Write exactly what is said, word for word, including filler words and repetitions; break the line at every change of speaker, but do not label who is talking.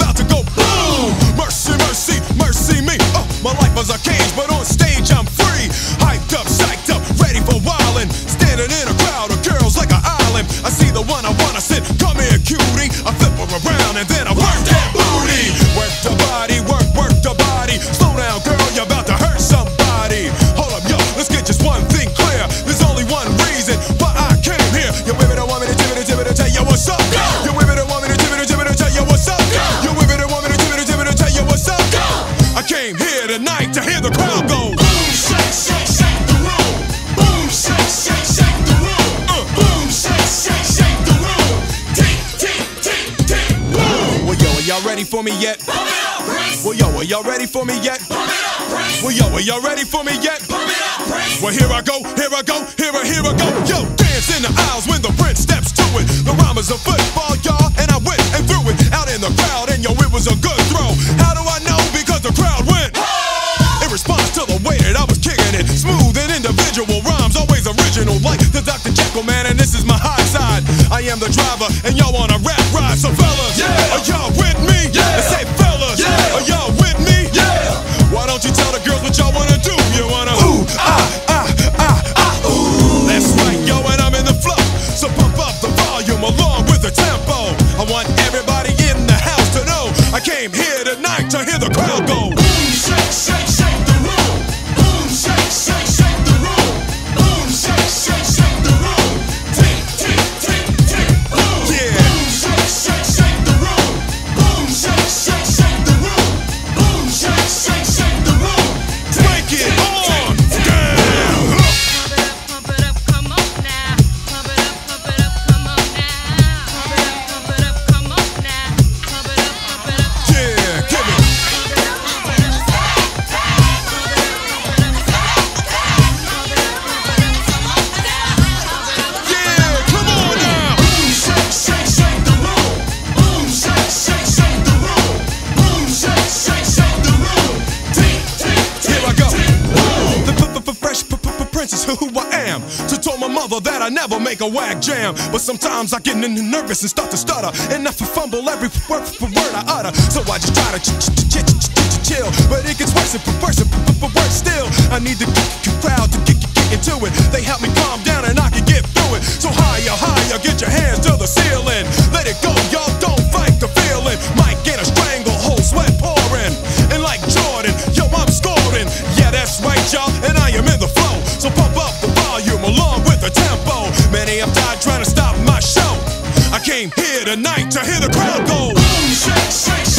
about to go boom. Mercy, mercy, mercy me. Uh, my life was a cage, but on stage I'm free. Hyped up, psyched up, ready for wildin'. Standing in a crowd of girls like an island. I see the one I wanna sit. Come here, cutie. I flip her around and then I work that booty. Work the body, work, work the body. Slow down, girl, you're about to hurt somebody. Hold up, yo, let's get just one thing clear. There's only one reason why I came here. You women don't want me to tell me to tell me to tell you what's up. You women don't want me to tell me to tell me to tell you what's up. You women don't want me to tell me to tell me to tell you what's up. I came here tonight to hear the crowd go boom, shake, shake, shake the room. Boom, shake, shake, shake the room. Uh, boom, shake, shake, shake the room. Tick, tick, tick, tick, boom. Well, yo, are y'all ready for me yet? Pump it up, Prince. Well, yo, are y'all ready for me yet? Pump it up, Prince. Well, yo, are y'all ready for me yet? Pump it up, Prince. Well, here I go, here I go, here I, here I go. Yo, dance in the aisles when the Prince steps to it. The rhyme is a football, y'all, and I went and threw it out in the crowd, and yo, it was a good throw. How do I know? Because the crowd went in response to the way that I was kicking it. Smooth and individual rhymes, always original, like the Doctor Jekyll man, and this is my high side. I am the driver, and y'all on a rap ride. So fellas, yeah. Are y'all with me? Yeah. And say fellas, yeah. Are y'all with me? Yeah. Why don't you tell the girls what y'all wanna do? You wanna ooh, ah, ah, ah, ah, ooh. That's right, yo, and I'm in the flow. So pump up the volume along with the tempo. I want everybody in the house to know I came here tonight to hear the crowd go boom, shake, shake, shake the room. Boom, shake, shake, shake the room. Boom, shake, shake, shake the room. Tick, tick, tick, tick, boom. Yeah. Boom, shake, shake, shake the room. Boom, shake, shake, shake the room. Boom, shake, shake, shake the room. Break it on down.
Pump it up, pump it up, come on now. Pump it up, pump it up, come on now. Pump it up, pump it up, come on now. Pump it up, pump it up.
Yeah, give it. Yeah, come on now. Boom, shake, shake, shake the room. Boom, shake, shake, shake the room. Boom, shake, shake, shake the room. Tick, tick, tick. Here I go. The fresh Prince is who I am. To told my mother that I never make a whack jam. But sometimes I get nervous and start to stutter, and I fumble every word for word I utter. So I just try to chill, but it gets worse and worse and worse still. I need the crowd to get into it. They help me calm down and I can get through it. So higher, higher, get your hands to the ceiling. Let it go, y'all, don't fight the feeling. Might get a stranglehold, sweat pouring. And like Jordan, yo, I'm scoring. Yeah, that's right, y'all, and I am in the flow. So pump up the volume along with the tempo. Many have died trying to stop my show. I came here tonight to hear the crowd go boom, shake, shake,